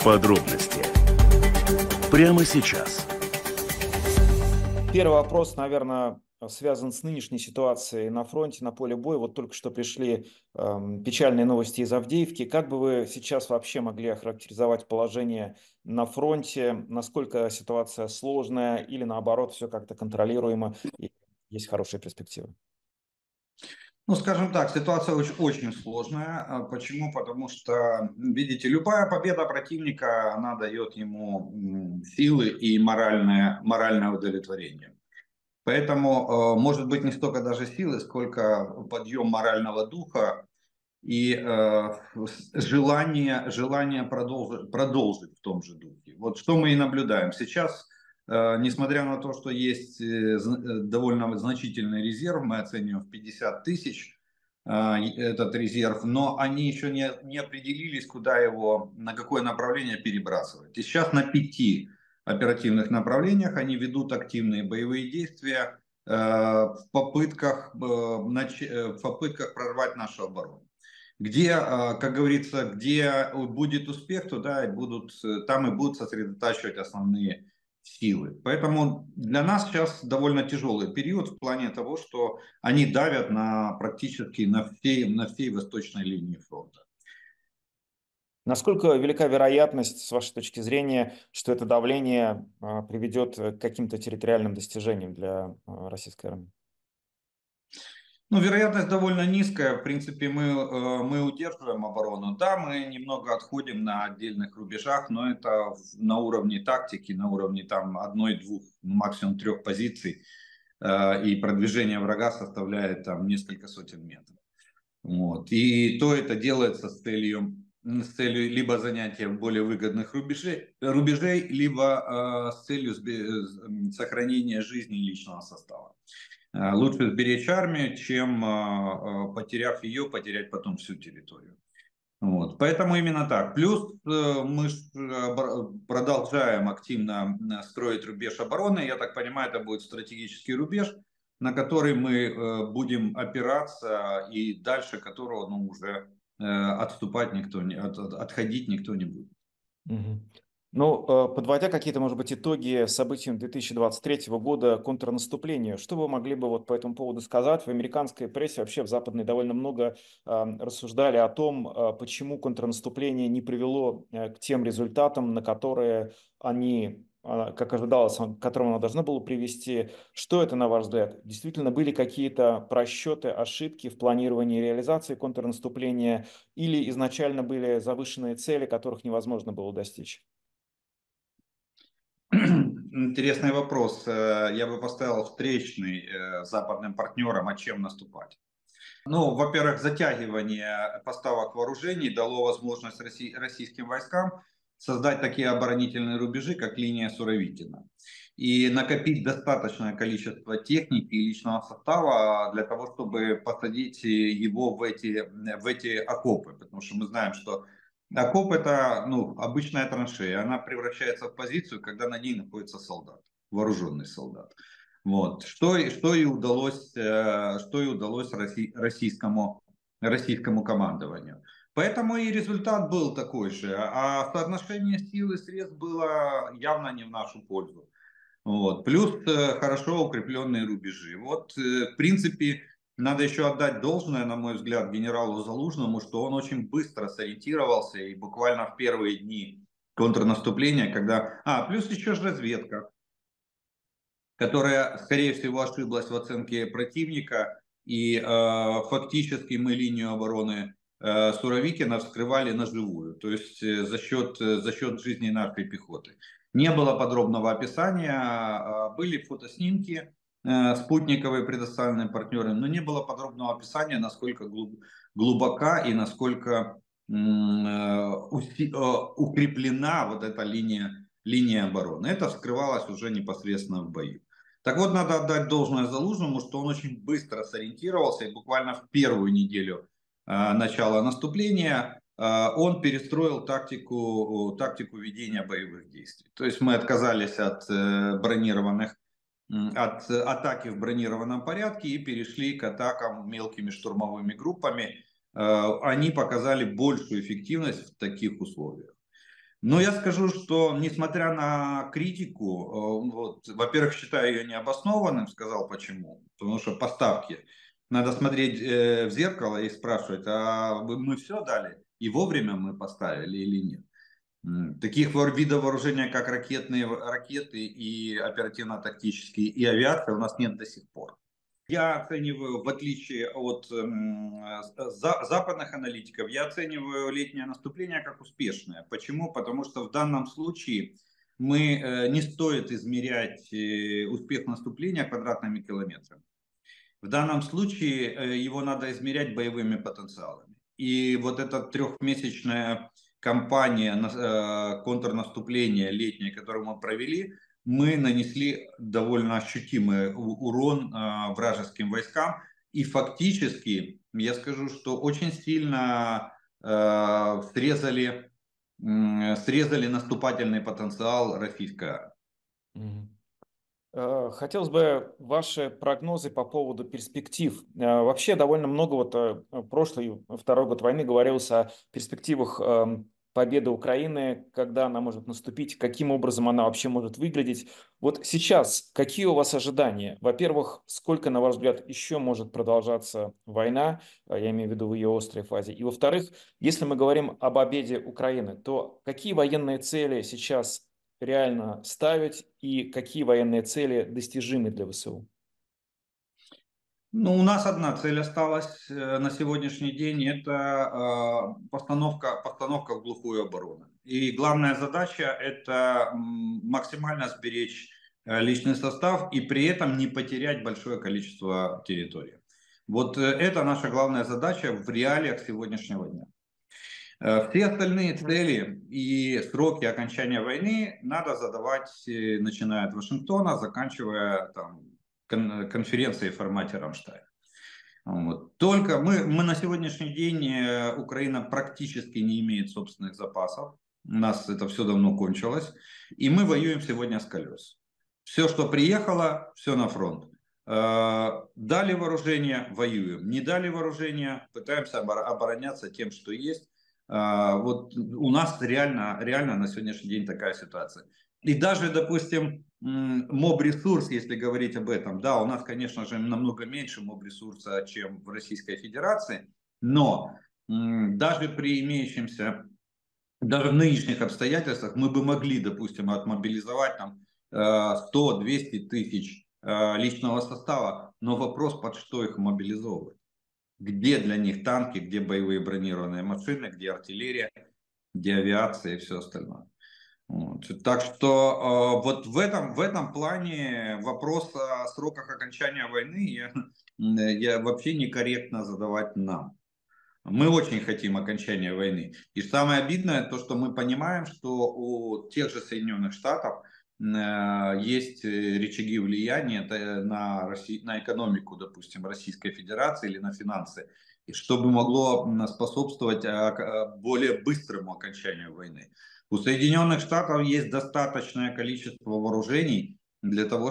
Подробности прямо сейчас. Первый вопрос, наверное, связан с нынешней ситуацией на фронте, на поле боя. Вот только что пришли печальные новости из Авдеевки. Как бы вы сейчас вообще могли охарактеризовать положение на фронте? Насколько ситуация сложная или наоборот все как-то контролируемо и есть хорошие перспективы? Ну, скажем так, ситуация очень сложная. Почему? Потому что, видите, любая победа противника, она дает ему силы и моральное удовлетворение. Поэтому, может быть, не столько даже силы, сколько подъем морального духа и желание продолжить в том же духе. Вот что мы и наблюдаем. Сейчас, несмотря на то, что есть довольно значительный резерв, мы оцениваем в 50 тысяч этот резерв, но они еще не определились, куда его, на какое направление перебрасывать. И сейчас на 5 оперативных направлениях они ведут активные боевые действия в попытках прорвать нашу оборону. Где, как говорится, где будет успех, туда там и будут сосредотачивать основные силы. Поэтому для нас сейчас довольно тяжелый период в плане того, что они давят практически на всей восточной линии фронта. Насколько велика вероятность, с вашей точки зрения, что это давление приведет к каким-то территориальным достижениям для российской армии? Ну, вероятность довольно низкая. В принципе, мы удерживаем оборону. Да, мы немного отходим на отдельных рубежах, но это на уровне тактики, на уровне там 1-2, максимум 3 позиций. И продвижение врага составляет там несколько сотен метров. Вот. И то это делается с целью либо занятия более выгодных рубежей, либо с целью сохранения жизни личного состава. Лучше сберечь армию, чем, потеряв ее, потерять потом всю территорию. Вот. Поэтому именно так. Плюс мы продолжаем активно строить рубеж обороны. Я так понимаю, это будет стратегический рубеж, на который мы будем опираться и дальше которого уже отходить никто не будет. Угу. Ну, подводя какие-то, может быть, итоги событиям 2023 года контрнаступления, что вы могли бы вот по этому поводу сказать? В американской прессе, вообще в западной, довольно много рассуждали о том, почему контрнаступление не привело к тем результатам, на которые как ожидалось, к которым оно должно было привести. Что это, на ваш взгляд? Действительно, были какие-то просчеты, ошибки в планировании и реализации контрнаступления или изначально были завышенные цели, которых невозможно было достичь? Интересный вопрос. Я бы поставил встречный западным партнерам, а чем наступать. Ну, во-первых, затягивание поставок вооружений дало возможность российским войскам создать такие оборонительные рубежи, как линия Суровикина, и накопить достаточное количество техники и личного состава для того, чтобы посадить его в эти окопы. Потому что мы знаем, что окоп — это обычная траншея, она превращается в позицию, когда на ней находится солдат, вооруженный солдат. Вот. Что и удалось российскому командованию. Поэтому и результат был такой же. А соотношение сил и средств было явно не в нашу пользу. Вот. Плюс хорошо укрепленные рубежи. Вот, в принципе, надо еще отдать должное, на мой взгляд, генералу Залужному, что он очень быстро сориентировался и буквально в первые дни контрнаступления, плюс еще же разведка, которая, скорее всего, ошиблась в оценке противника, и фактически мы линию обороны Суровикина вскрывали на живую, то есть за счет жизни нашей пехоты. Не было подробного описания, были фотоснимки спутниковые, предоставленные партнерами, но не было подробного описания, насколько глубока и насколько укреплена вот эта линия обороны. Это вскрывалось уже непосредственно в бою. Так вот, надо отдать должное Залужному, что он очень быстро сориентировался, и буквально в первую неделю начала наступления он перестроил тактику ведения боевых действий. То есть мы отказались от атаки в бронированном порядке и перешли к атакам мелкими штурмовыми группами. Они показали большую эффективность в таких условиях. Но я скажу, что несмотря на критику, вот, во-первых, считаю ее необоснованным, сказал почему. Потому что поставки. Надо смотреть в зеркало и спрашивать, а мы все дали? И вовремя мы поставили или нет? Таких видов вооружения, как ракеты и оперативно-тактические, и авиация у нас нет до сих пор. Я оцениваю, в отличие от западных аналитиков, я оцениваю летнее наступление как успешное. Почему? Потому что в данном случае не стоит измерять успех наступления квадратными километрами. В данном случае его надо измерять боевыми потенциалами. И вот эта трехмесячная кампания контрнаступления летняя, которую мы провели, мы нанесли довольно ощутимый урон вражеским войскам. И фактически, я скажу, что очень сильно срезали наступательный потенциал российской армии. Хотелось бы ваши прогнозы по поводу перспектив. Вообще довольно много прошлый, второй год войны говорилось о перспективах победы Украины, когда она может наступить, каким образом она вообще может выглядеть. Вот сейчас какие у вас ожидания? Во-первых, сколько, на ваш взгляд, еще может продолжаться война, я имею в виду в ее острой фазе. И во-вторых, если мы говорим об победе Украины, то какие военные цели сейчас реально ставить и какие военные цели достижимы для ВСУ? Ну, у нас одна цель осталась на сегодняшний день, это постановка в глухую оборону. И главная задача это максимально сберечь личный состав и при этом не потерять большое количество территории. Вот это наша главная задача в реалиях сегодняшнего дня. Все остальные цели и сроки окончания войны надо задавать, начиная от Вашингтона, заканчивая там, конференцией в формате Рамштайн. Вот. Только мы на сегодняшний день, Украина практически не имеет собственных запасов. У нас это все давно кончилось. И мы воюем сегодня с колес. Все, что приехало, все на фронт. Дали вооружение, воюем. Не дали вооружение, пытаемся обороняться тем, что есть. Вот у нас реально на сегодняшний день такая ситуация. И даже, допустим, моб-ресурс, если говорить об этом, да, у нас, конечно же, намного меньше моб-ресурса, чем в Российской Федерации, но даже при имеющемся, даже в нынешних обстоятельствах мы бы могли, допустим, отмобилизовать там 100-200 тысяч личного состава, но вопрос, под что их мобилизовывать. Где для них танки, где боевые бронированные машины, где артиллерия, где авиация и все остальное. Вот. Так что вот в этом плане вопрос о сроках окончания войны я вообще некорректно задавать нам. Мы очень хотим окончания войны. И самое обидное, то, что мы понимаем, что у тех же Соединенных Штатов есть рычаги влияния на экономику, допустим, Российской Федерации или на финансы, и что бы могло способствовать более быстрому окончанию войны. У Соединенных Штатов есть достаточное количество вооружений для того,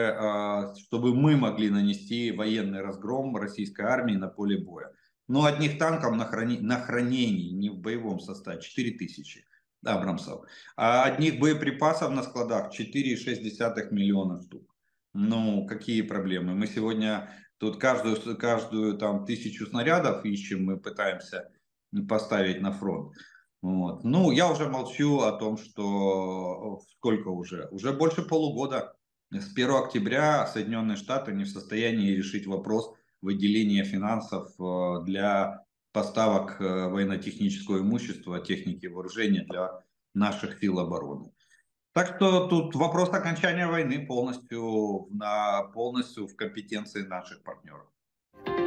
чтобы мы могли нанести военный разгром российской армии на поле боя. Но одних танков на хранении, не в боевом составе, 4000 Абрамсов. А одних боеприпасов на складах 4,6 миллиона штук. Ну, какие проблемы? Мы сегодня тут каждую там 1000 снарядов ищем, мы пытаемся поставить на фронт. Вот. Ну, я уже молчу о том, что сколько уже больше полугода. С 1 октября Соединенные Штаты не в состоянии решить вопрос выделения финансов для поставок военно-технического имущества, техники вооружения для наших сил обороны. Так что тут вопрос окончания войны полностью в компетенции наших партнеров.